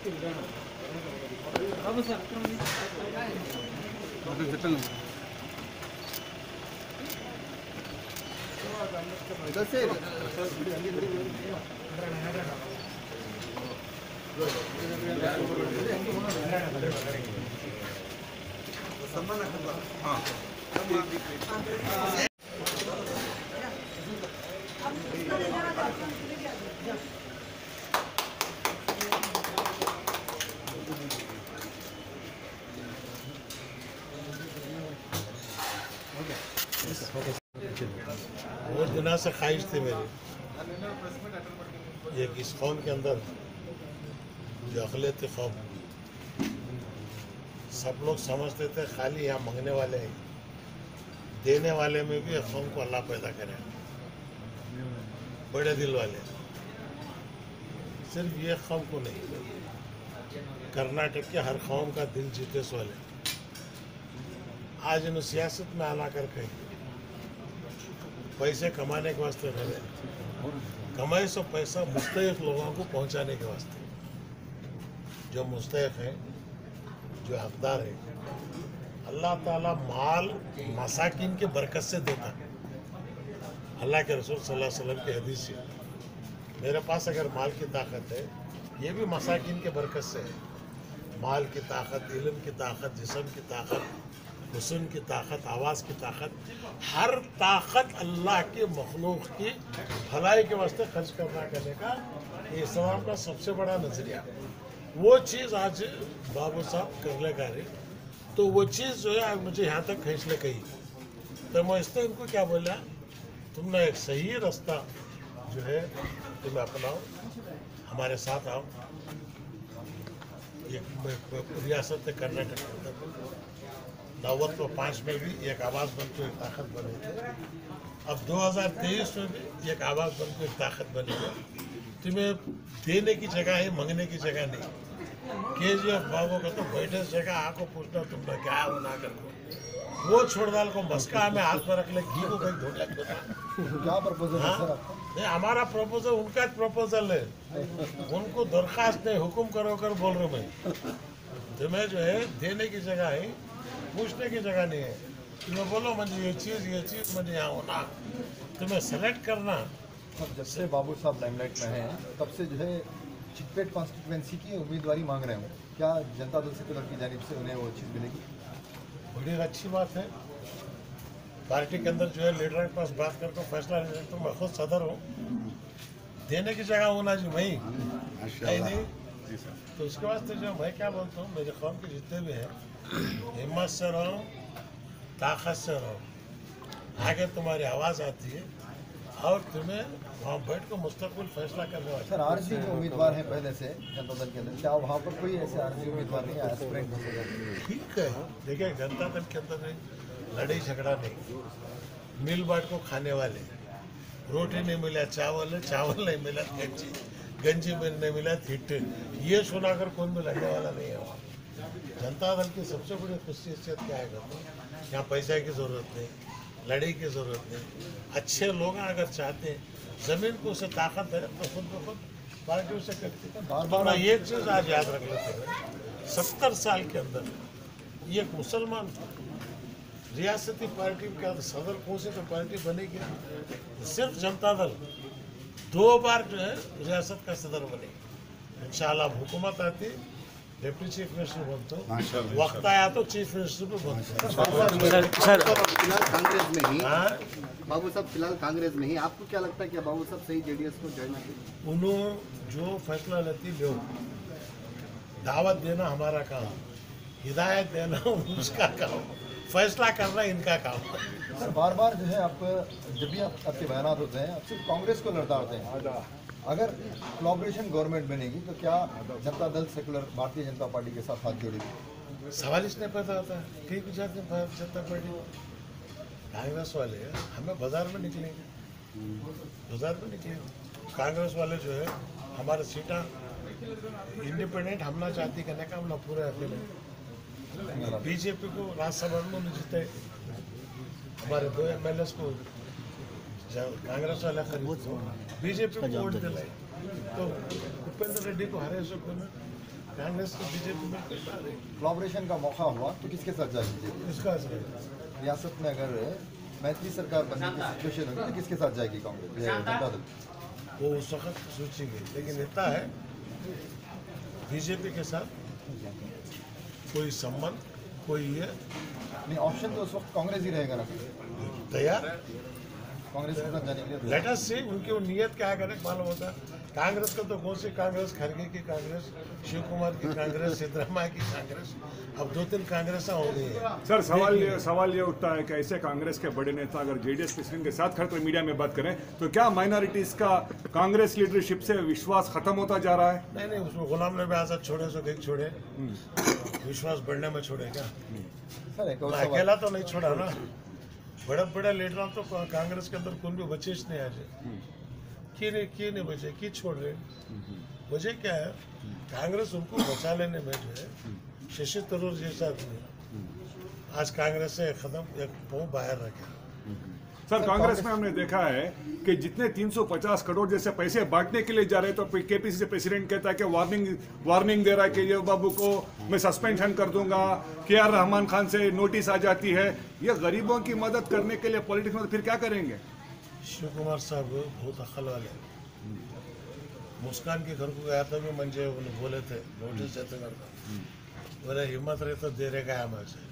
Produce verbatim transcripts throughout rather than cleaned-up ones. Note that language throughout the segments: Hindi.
बहुत दिनों से ख्वाहिश थी मेरी ये इस कौम के अंदर जो अक़लियती कौम, सब लोग समझते थे खाली यहाँ मांगने वाले हैं, देने वाले में भी कौम को अल्लाह पैदा करे, बड़े दिल वाले। सिर्फ ये कौम को नहीं, कर्नाटक के हर कौम का दिल जीते वाले आज इन सियासत में आना करके पैसे कमाने के वास्ते रहे, कमाई सो पैसा मुस्तहिक लोगों को पहुंचाने के वास्ते। जो मुस्तहिक है, जो हकदार है, अल्लाह ताला माल मसाकिन के बरकत से देता। अल्लाह के रसूल सल्लल्लाहु अलैहि वसल्लम की हदीस है, मेरे पास अगर माल की ताकत है, ये भी मसाकिन के बरकत से है। माल की ताकत, इल्म की ताकत, जिस्म की ताकत, हुस्न की ताकत, आवाज़ की ताकत, हर ताकत अल्लाह के मखलूक की भलाई के वास्ते खर्च करना करने का ये इस्लाम का सबसे बड़ा नज़रिया। वो चीज़ आज बाबू साहब कर ले रहे, तो वो चीज़ जो है आज मुझे यहाँ तक खींच ले गई। तो मैं इससे इनको क्या बोला, तुमने एक सही रास्ता जो है तुम अपनाओ, हमारे साथ आओ। एक रियासत कर्नाटक के अंदर नौवत व पाँच में भी एक आवाज़ बन को एक ताकत बने थे, अब दो हज़ार तेईस में भी एक आवाज़ बन को एक ताकत बनी है। तुम्हें देने की जगह है, मांगने की जगह नहीं। के जी एफ बाबू का तो बैठे जगह आको पूछना तुमने क्या हो ना कर वो छोड़ डाल को मस्का में हाथ में रख ले, घी को कहीं धोने लग देता। क्या प्रपोजल है सर आपका? नहीं, हमारा प्रपोजल उनका प्रपोजल है, उनको दरखास्त नहीं, हुक्म करो कर बोल रहा हूँ मैं। तुम्हें जो है देने की जगह है, पूछने की जगह नहीं है। तुम्हें बोलो मुझे ये चीज़ ये चीज़ मुझे यहाँ होना, तुम्हें सेलेक्ट करना। अब जब से बाबू साहब लाइमलाइट में हैं, तब से जो है चिकपेट कॉन्स्टिट्यूएंसी की उम्मीदवारी मांग रहे हो, क्या जनता दल सेक्युलर की जानिब से उन्हें वो चीज़ मिलेगी? बड़ी अच्छी बात है। पार्टी के अंदर जो है लीडर के पास बात करके फैसला ले सकते। मैं खुद सदर हूँ, देने की जगह होना जी वही नहीं, तो उसके वास्ते जो मैं क्या बोलता हूँ, मेरे कौम के जितने भी हैं, हिम्मत से रहो, ताकत से रहो, आगे तुम्हारी आवाज़ आती है और तुम्हें वहाँ बैठ कर मुस्तकबिल फैसला करने वाले। सर आरजी जो उम्मीदवार हैं पहले से जनता दल के अंदर, क्या वहाँ पर कोई ऐसे आरजी उम्मीदवार नहीं है? ठीक है, देखिए जनता दल के अंदर नहीं लड़ाई झगड़ा नहीं, मिल बांट को खाने वाले, रोटी नहीं मिला चावल है, चावल नहीं मिला गंजी, गंजी में नहीं मिला हिट, ये सुनाकर कौन भी लड़ने वाला नहीं है। वहाँ जनता दल की सबसे बड़ी खुशियत क्या है, यहाँ पैसा की ज़रूरत नहीं, लड़ाई की ज़रूरत नहीं। अच्छे लोग अगर चाहते हैं ज़मीन को उसे ताकत है तो खुद ब खुद पार्टी उसे करती है। बार बार एक चीज़ आज याद रख लेते हैं, सत्तर साल के अंदर ये एक मुसलमान रियासती पार्टी का सदर कौन सी तो पार्टी बनेगी, सिर्फ जनता दल दो बार जो है रियासत का सदर बने। इंशाल्लाह हुकूमत आती, डिप्टी चीफ मिनिस्टर बनते हो, वक्त आया तो चीफ मिनिस्टर भी बनते। फिलहाल कांग्रेस में ही बाबू साहब, फिलहाल कांग्रेस में ही आपको क्या लगता है कि बाबू साहब सही जेडीएस को ज्वाइन करें? उन्होंने जो फैसला लेती लो, दावत देना हमारा काम, हिदायत देना उसका काम, फैसला करना इनका काम। सर बार बार जो है आप जब भी आप आपके बयान होते हैं, आप सिर्फ कांग्रेस को लड़ते हैं। अगर कोलैबोरेशन गवर्नमेंट बनेगी तो क्या जनता दल सेकुलर भारतीय जनता पार्टी के साथ हाथ जोड़ेगी? सवाल इसने पैदा होता है कई गुजरात में भारतीय जनता पार्टी कांग्रेस वाले हमें बाजार में निकलेंगे, बाजार में निकलेंगे। कांग्रेस वाले जो है हमारे सीटा इंडिपेंडेंट हमला चाहती करने का हमला पूरा अकेले। बीजेपी को राज्यसभा में जीते, हमारे दो एम एल एस को कांग्रेस वाले खरीद बीजेपी को वोट दिलाए, तो भूपेंद्र रेड्डी को हरे सो कांग्रेस को बीजेपी में पैसा नहीं। कोलैबोरेशन का मौका हुआ तो किसके साथ जाएगी बीजेपी? इसका असर है। रियासत में अगर मैत्री सरकार बनने की सिचुएशन होगी तो किसके साथ जाएगी कांग्रेस, ये जनता दल? वो उस वक्त सोची गई, लेकिन इतना है बीजेपी के साथ कोई संबंध, कोई ये नहीं, ऑप्शन तो उस वक्त कांग्रेस ही रहेगा ना, तैयार है। कांग्रेस के साथ जाने के लिए। लेट अस सी उनकी वो नियत क्या करे मालूम होता है। कांग्रेस का तो कौन सी कांग्रेस, खड़गे की कांग्रेस, शिव कुमार की कांग्रेस, सिद्धरामैया की कांग्रेस, अब दो तीन कांग्रेस हो गई है। सर सवाल ये सवाल ये उठता है कि ऐसे कांग्रेस के बड़े नेता अगर जेडीएस प्रेसिडेंट के साथ खड़े कर मीडिया में बात करें तो क्या माइनॉरिटीज का कांग्रेस लीडरशिप से विश्वास खत्म होता जा रहा है? नहीं नहीं, उसमें गुलाम नबी आजाद छोड़े सो कहीं छोड़े, विश्वास बढ़ने में छोड़े क्या? सर एक और मैं सवाल, अकेला तो नहीं छोड़ा ना, बड़े बड़े लीडर तो कांग्रेस के अंदर कौन भी बचे नहीं आज, की नहीं की नहीं बचे, की छोड़ रहे। वजह क्या है, कांग्रेस उनको बचा लेने में जो है शशि थरूर जैसा आदमी आज कांग्रेस से खत्म एक पाँव बाहर रखे। सर कांग्रेस में हमने देखा है कि जितने तीन सौ पचास करोड़ जैसे पैसे बांटने के लिए जा रहे हैं तो केपीसी से प्रेसिडेंट कहता है कि वार्निंग वार्निंग दे रहा है कि ये बाबू को मैं सस्पेंशन कर दूंगा, के आर रहमान खान से नोटिस आ जाती है। ये गरीबों की मदद करने के लिए पॉलिटिक्स में तो फिर क्या करेंगे? शिव कुमार साहब बहुत अक्ल वाले, मुस्कान के घर को गया था भी मंजे उन्हें बोले थे नोटिस देते करता, बोले हिम्मत रहे तो दे रहेगा हमारे से।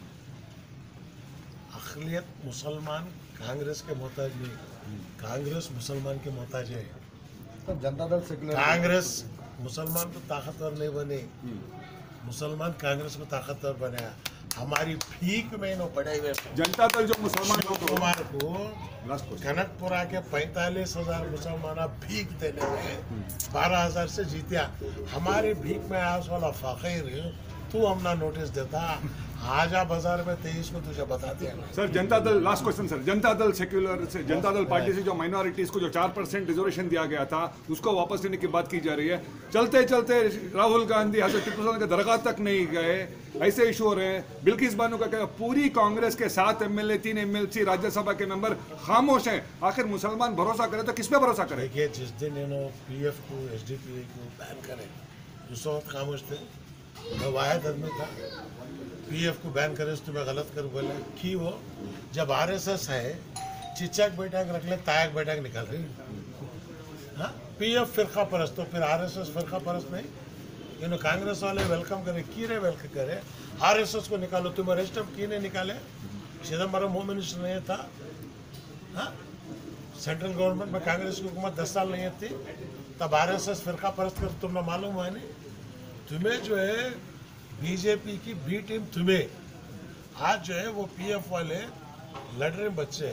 अखिलियत मुसलमान कांग्रेस के मोहताज नहीं, कांग्रेस मुसलमान के मोहताज है। तो जनता दल सेक्युलर, कांग्रेस मुसलमान को ताकतवर नहीं बने, मुसलमान कांग्रेस को ताकतवर बनाया। हमारी भीख में नो पड़े हुए जनता दल जो मुसलमान शिव कुमार को कनकपुरा के पैंतालीस हजार मुसलमान भीख देने में बारह हजार से जीतिया। हमारी भीख में आस वाला फकीर तू हमना नोटिस देता, आजा बाजार में तेईस को तुझे बता दिया। Sir Janata Dal, last question sir, Janata Dal secular से, जनता दल पार्टी से जो माइनॉरिटीज को जो चार परसेंट रिजर्वेशन दिया गया था उसको वापस लेने की बात की जा रही है। चलते चलते राहुल गांधी हजरत टिप्पू सुल्तान के दरगाह तक नहीं गए, ऐसे इशू हो रहे हैं। बिल्किस बानो का क्या, पूरी कांग्रेस के सात एमएलए, तीन एमएलसी, राज्यसभा के मेंबर खामोश हैं। आखिर मुसलमान भरोसा करे तो किस पे भरोसा करे? देखिए, जिस दिन इन्होंने पीएफ को, एसडीपी को बैन करे उस वक्त खामोश थे। मैं वाहिद आदमी था, पीएफ को बैन करे तो मैं गलत कर बोले कि वो जब आरएसएस है चिचक बैठक रख ले, तायक बैठक निकाल रही। हाँ, पीएफ फिरका परस्त तो फिर आरएसएस फिरका परस्त नहीं। इन्होंने कांग्रेस वाले वेलकम करे, की रे वेलकम करे, आरएसएस को निकालो। तुम अरेस्ट की नहीं निकाले, चिदम्बरम होम मिनिस्टर नहीं था। हाँ, सेंट्रल गवर्नमेंट में कांग्रेस की हुकूमत दस साल नहीं थी, तब आरएसएस फिरका परस्त कर तुमने मालूम हुआ नहीं। तुम्हें जो है बीजेपी की बी टीम, तुम्हें आज जो है वो पीएफ वाले लड़ रहे बच्चे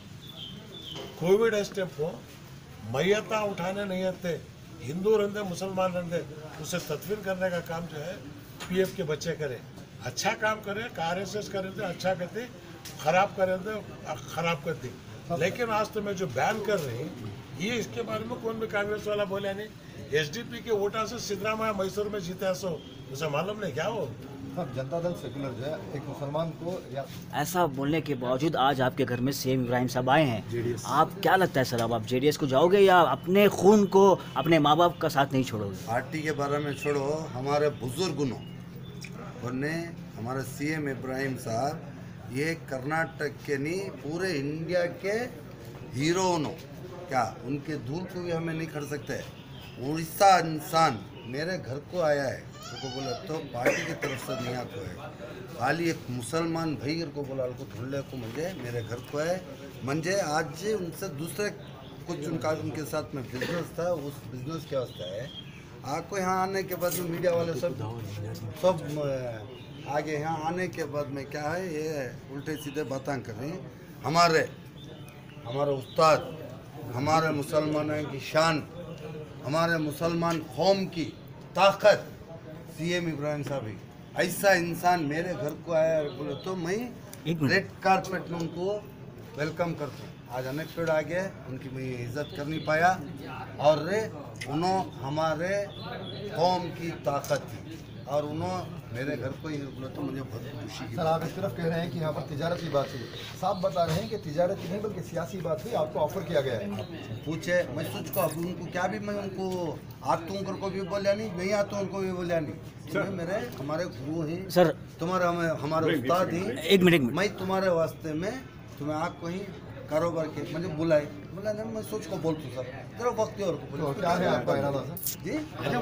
कोविड स्टेप को मैयता उठाने नहीं आते, हिंदू रहते मुसलमान रहते, उसे तदफीन करने का काम जो है पीएफ के बच्चे करे। अच्छा काम करे, आरएसएस करे थे अच्छा करते, खराब करे थे खराब करती। लेकिन आज तो मैं जो बैन कर रही ये इसके बारे में कौन भी कांग्रेस वाला बोला नहीं। एसडीपी के वोटा से सिद्धरामैया मैसूर में जीता सो उसे मालूम नहीं क्या हो। सर जनता दल सेक्युलर जो है एक मुसलमान को या ऐसा बोलने के बावजूद आज आपके घर में सीएम इब्राहिम साहब आए हैं, आप क्या लगता है सर, अब आप जेडीएस को जाओगे या अपने खून को, अपने माँ बाप का साथ नहीं छोड़ोगे? पार्टी के बारे में छोड़ो, हमारे बुजुर्गों ने, हमारे सीएम इब्राहिम साहब ये कर्नाटक के नहीं पूरे इंडिया के हीरो नो, क्या उनके धूल को भी हमें नहीं खड़ सकते। उड़ीसा इंसान मेरे घर को आया है तो बोला तो पार्टी की तरफ से नहीं आको है, खाली एक मुसलमान भाई को बोला को ढूंढले को मुझे मेरे घर को है मंजे। आज उनसे दूसरे कुछ उनका उनके साथ में बिजनेस था, उस बिजनेस क्या होता है आपको यहाँ आने के बाद में मीडिया वाले सब सब आगे यहाँ आने के बाद में क्या है ये उल्टे सीधे बातें कर रही हैं। हमारे हमारे उस्ताद, हमारे मुसलमानों की शान, हमारे मुसलमान कौम की ताकत सीएम इब्राहिम साहब ही ऐसा इंसान मेरे घर को आया बोले तो मैं रेड कारपेट में उनको वेलकम करता हूँ। आज अनएक्सपेक्टेड आ गए, उनकी मैं इज्जत कर नहीं पाया और उन्होंने हमारे कौम की ताकत थी और उन्होंने मेरे घर को ही बोला तो मुझे बहुत खुशी की सर आप इस तरफ कह रहे हैं कि यहाँ पर तिजारत की बात हुई, साफ बता रहे हैं कि तिजारत की नहीं बल्कि सियासी बात हुई, आपको ऑफर किया गया है। पूछे मैं सोच को अब उनको क्या भी मैं उनको आतूंकर को भी बोलिया नहीं, नहीं आतूंकर को भी बोलिया नहीं। तुम्हें मेरे हमारे गुरु हैं सर तुम्हारा हमें हमारे उस्ताद ही एक मिनट एक मिनट मैं तुम्हारे वास्ते में तुम्हें आप कहीं कारोबार के मुझे बुलाए बोला नहीं मैं सोच को बोलती सर जरा वक्त और को तो क्या है आपका इरादा सर? जी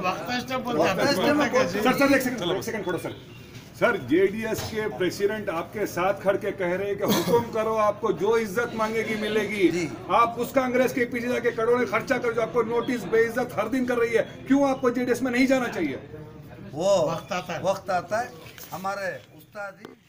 सर सर एक सेकंड एक सेकंड थोड़ा सर सर जेडीएस के प्रेसिडेंट आपके साथ खड़ के कह रहे हैं कि हुक्म करो आपको जो इज्जत मांगेगी मिलेगी। जी। आप उस कांग्रेस के पीछे जाके करोड़ों खर्चा कर जो आपको नोटिस बेइज्जत हर दिन कर रही है, क्यों आपको जेडीएस में नहीं जाना चाहिए? वो वक्त आता है। वक्त आता है हमारे उस्ताद जी